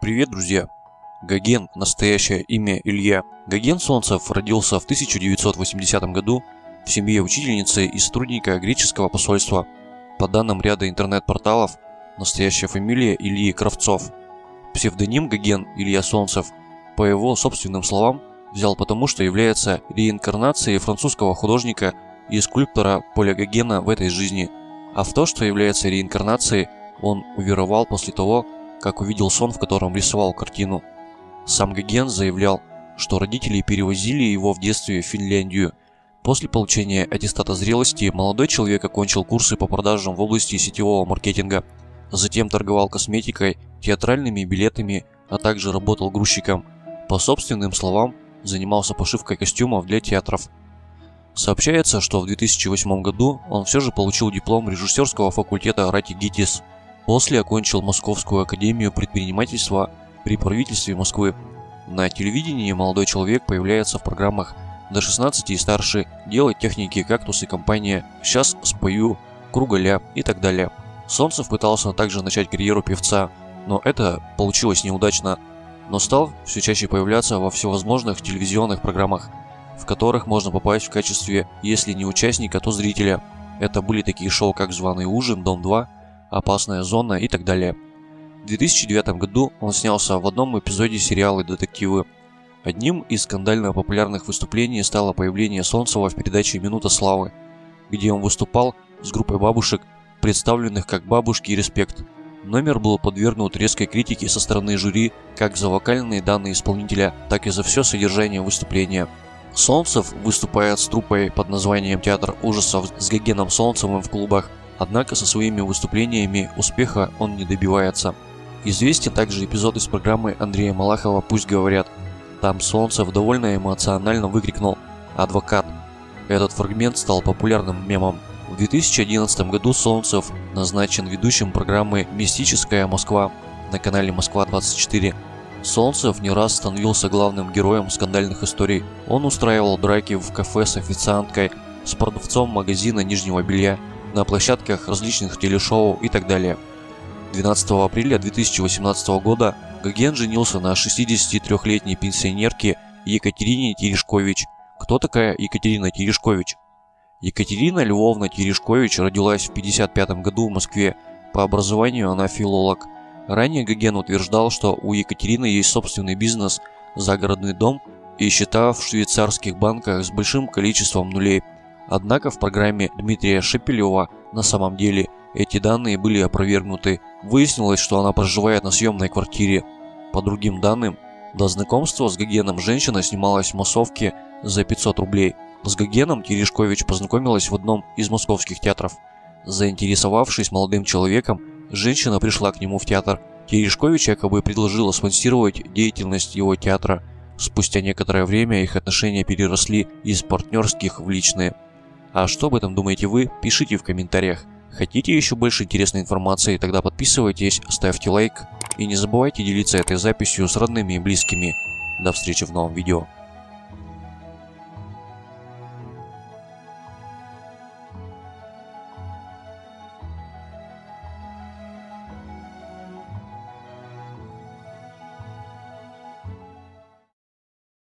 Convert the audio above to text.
Привет, друзья! Гоген, настоящее имя Илья Гоген Солнцев, родился в 1980 году в семье учительницы и сотрудника греческого посольства. По данным ряда интернет-порталов, настоящая фамилия Ильи Кравцов. Псевдоним Гоген Илья Солнцев, по его собственным словам, взял потому, что является реинкарнацией французского художника и скульптора Поля Гогена в этой жизни, а в то, что является реинкарнацией, он уверовал после того, как увидел сон, в котором рисовал картину. Сам Гоген заявлял, что родители перевозили его в детстве в Финляндию. После получения аттестата зрелости молодой человек окончил курсы по продажам в области сетевого маркетинга, затем торговал косметикой, театральными билетами, а также работал грузчиком. По собственным словам, занимался пошивкой костюмов для театров. Сообщается, что в 2008 году он все же получил диплом режиссерского факультета РАТИ ГИТИС. После окончил Московскую академию предпринимательства при правительстве Москвы. На телевидении молодой человек появляется в программах до 16 и старше, делает техники «Кактус» и компания, «Сейчас спою», «Кругаля» и так далее. Солнцев пытался также начать карьеру певца, но это получилось неудачно, но стал все чаще появляться во всевозможных телевизионных программах, в которых можно попасть в качестве, если не участника, то зрителя. Это были такие шоу, как «Званый ужин», «Дом-2», «Опасная зона» и так далее. В 2009 году он снялся в одном эпизоде сериала «Детективы». Одним из скандально популярных выступлений стало появление Солнцева в передаче «Минута славы», где он выступал с группой бабушек, представленных как «Бабушки и респект». Номер был подвергнут резкой критике со стороны жюри как за вокальные данные исполнителя, так и за все содержание выступления. Солнцев выступает с труппой под названием «Театр ужасов» с Гогеном Солнцевым в клубах. Однако со своими выступлениями успеха он не добивается. Известен также эпизод из программы Андрея Малахова «Пусть говорят». Там Солнцев довольно эмоционально выкрикнул «Адвокат». Этот фрагмент стал популярным мемом. В 2011 году Солнцев назначен ведущим программы «Мистическая Москва» на канале Москва-24. Солнцев не раз становился главным героем скандальных историй. Он устраивал драки в кафе с официанткой, с продавцом магазина нижнего белья, на площадках различных телешоу и так далее. 12 апреля 2018 года Гоген женился на 63-летней пенсионерке Екатерине Терешкович. Кто такая Екатерина Терешкович? Екатерина Львовна Терешкович родилась в 1955 году в Москве. По образованию она филолог. Ранее Гоген утверждал, что у Екатерины есть собственный бизнес, загородный дом и счета в швейцарских банках с большим количеством нулей. Однако в программе Дмитрия Шепелева на самом деле эти данные были опровергнуты. Выяснилось, что она проживает на съемной квартире. По другим данным, до знакомства с Гогеном женщина снималась в массовке за 500 рублей. С Гогеном Терешкович познакомилась в одном из московских театров. Заинтересовавшись молодым человеком, женщина пришла к нему в театр. Терешкович якобы предложила спонсировать деятельность его театра. Спустя некоторое время их отношения переросли из партнерских в личные. А что об этом думаете вы? Пишите в комментариях. Хотите еще больше интересной информации? Тогда подписывайтесь, ставьте лайк и не забывайте делиться этой записью с родными и близкими. До встречи в новом видео.